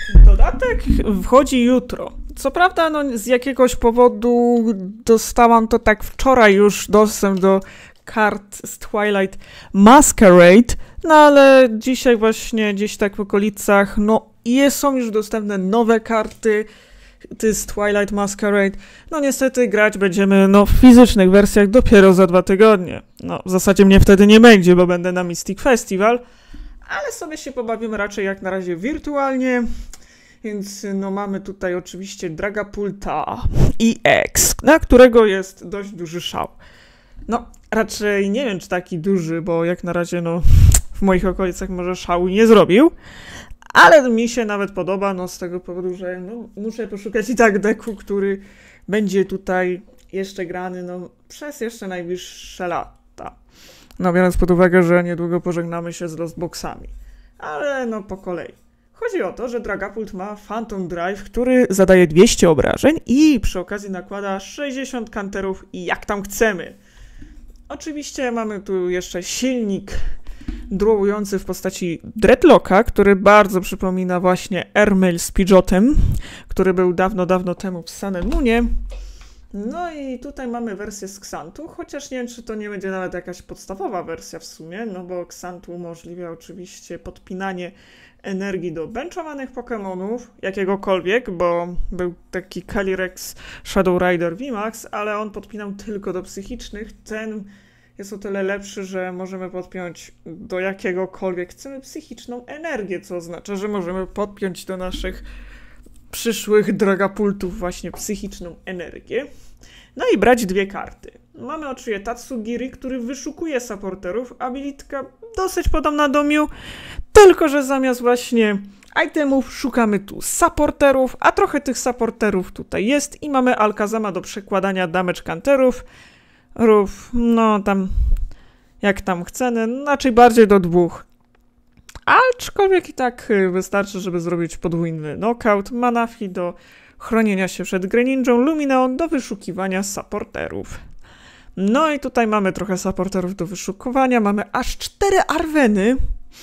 Dodatek wchodzi jutro. Co prawda, no, z jakiegoś powodu dostałam to tak wczoraj już dostęp do kart z Twilight Masquerade, no ale dzisiaj właśnie gdzieś tak w okolicach, no są już dostępne nowe karty z Twilight Masquerade. No niestety grać będziemy w fizycznych wersjach dopiero za 2 tygodnie. No w zasadzie mnie wtedy nie będzie, bo będę na Mystic Festival, ale sobie się pobawimy raczej jak na razie wirtualnie. Więc mamy tutaj oczywiście Dragapulta EX, na którego jest dość duży szał. No, raczej nie wiem, czy taki duży, bo jak na razie, w moich okolicach może szału nie zrobił, ale mi się nawet podoba, z tego powodu, że muszę poszukać i tak deku, który będzie tutaj jeszcze grany, przez jeszcze najbliższe lata. No, biorąc pod uwagę, że niedługo pożegnamy się z Lostboxami. Ale po kolei. Chodzi o to, że Dragapult ma Phantom Drive, który zadaje 200 obrażeń i przy okazji nakłada 60 counterów i jak tam chcemy. Oczywiście mamy tu jeszcze silnik dualujący w postaci Dreadlocka, który bardzo przypomina właśnie Airmail z Pidgeotem, który był dawno, dawno temu w Sun and Moonie. No i tutaj mamy wersję z Xantu, chociaż nie wiem, czy to nie będzie nawet jakaś podstawowa wersja w sumie, bo Xantu umożliwia oczywiście podpinanie energii do benchowanych Pokémonów, jakiegokolwiek, bo był taki Calyrex Shadow Rider VMAX, ale on podpinał tylko do psychicznych. Ten jest o tyle lepszy, że możemy podpiąć do jakiegokolwiek chcemy psychiczną energię, co oznacza, że możemy podpiąć do naszych przyszłych Dragapultów właśnie psychiczną energię. No i brać 2 karty. Mamy oczywiście Tatsugiri, który wyszukuje supporterów, abilitka dosyć podobna do Mew, tylko że zamiast właśnie itemów szukamy tu supporterów, a trochę tych supporterów tutaj jest i mamy Alakazama do przekładania damage counterów, tam jak tam chcemy, raczej bardziej do 2. Aczkolwiek i tak wystarczy, żeby zrobić podwójny knockout, Manaphy do chronienia się przed Greninją, Lumineon do wyszukiwania supporterów. No i tutaj mamy trochę supporterów do wyszukiwania, mamy aż 4 Arweny,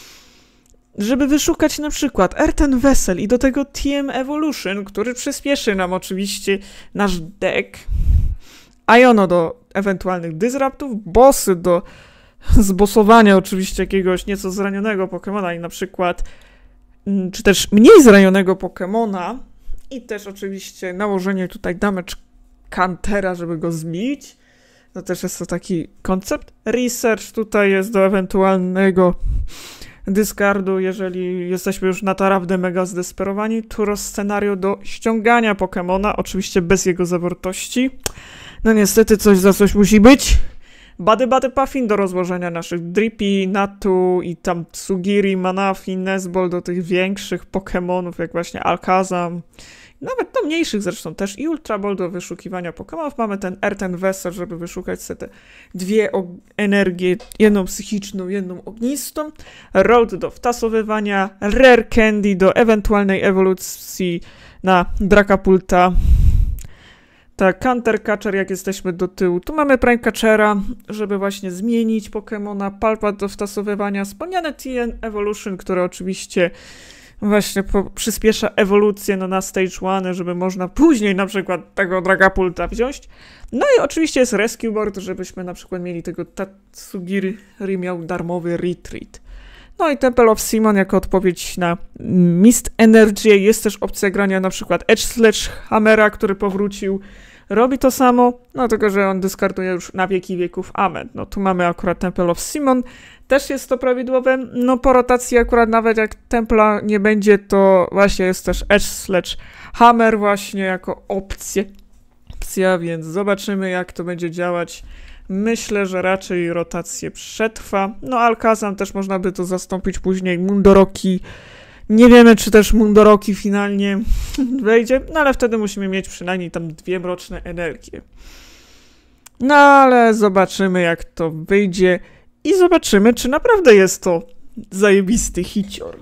żeby wyszukać na przykład Earthen Vessel i do tego TM Evolution, który przyspieszy nam oczywiście nasz deck, Iono do ewentualnych Disruptów, bossy do zbossowania oczywiście jakiegoś nieco zranionego Pokemona i na przykład, czy też mniej zranionego Pokemona i też oczywiście nałożenie tutaj damage countera, żeby go zbić. To też jest to taki koncept. Research tutaj jest do ewentualnego discardu, jeżeli jesteśmy już naprawdę mega zdesperowani. Turo scenario do ściągania Pokemona, oczywiście bez jego zawartości. No niestety coś za coś musi być. Bady Puffin do rozłożenia naszych Drippy, Natu i tam Tsugiri, Manaphy, Nesball do tych większych Pokemonów, jak właśnie Alakazam. Nawet do mniejszych zresztą też i Ultra Ball do wyszukiwania Pokemonów. Mamy ten Earthen Vessel, żeby wyszukać sobie te 2 energie, jedną psychiczną, jedną ognistą. Road do wtasowywania, Rare Candy do ewentualnej ewolucji na Dragapulta. Tak, Counter Catcher, jak jesteśmy do tyłu. Tu mamy Prime Catchera, żeby właśnie zmienić Pokemona, Palpat do wtasowywania, wspomniane TN Evolution, które oczywiście właśnie przyspiesza ewolucję na Stage 1, żeby można później na przykład tego Dragapulta wziąć. No i oczywiście jest Rescue Board, żebyśmy na przykład mieli tego Tatsugiri, miał darmowy Retreat. No i Temple of Simon jako odpowiedź na Mist Energy. Jest też opcja grania na przykład Edge Sledgehammera, który powrócił. Robi to samo, tylko że on dyskarduje już na wieki wieków Amen. Tu mamy akurat Temple of Simon. Też jest to prawidłowe. Po rotacji akurat nawet jak Templa nie będzie, to właśnie jest też Edge Sledgehammer właśnie jako opcja, więc zobaczymy jak to będzie działać. Myślę, że raczej rotację przetrwa. Alakazam też można by to zastąpić później Mundoroki. Nie wiemy, czy też Mundoroki finalnie wejdzie, ale wtedy musimy mieć przynajmniej tam 2 mroczne energie. Ale zobaczymy, jak to wyjdzie i zobaczymy, czy naprawdę jest to zajebisty hicior.